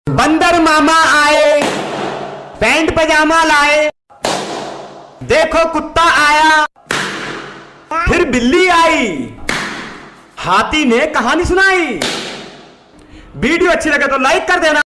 बंदर मामा आए, पैंट पजामा लाए, देखो कुत्ता आया, फिर बिल्ली आई, हाथी ने कहानी सुनाई। वीडियो अच्छी लगे तो लाइक कर देना।